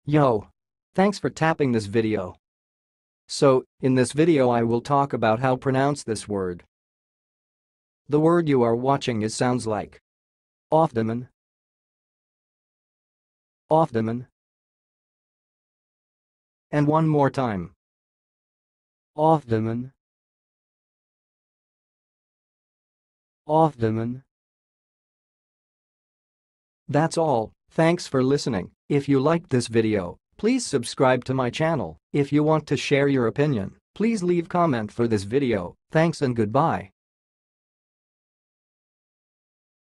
Yo! Thanks for tapping this video. So, in this video I will talk about how pronounce this word. The word you are watching sounds like Authdaemon, Authdaemon. And one more time. Authdaemon, Authdaemon. That's all, thanks for listening. If you liked this video, please subscribe to my channel. If you want to share your opinion, please leave comment for this video. Thanks and goodbye.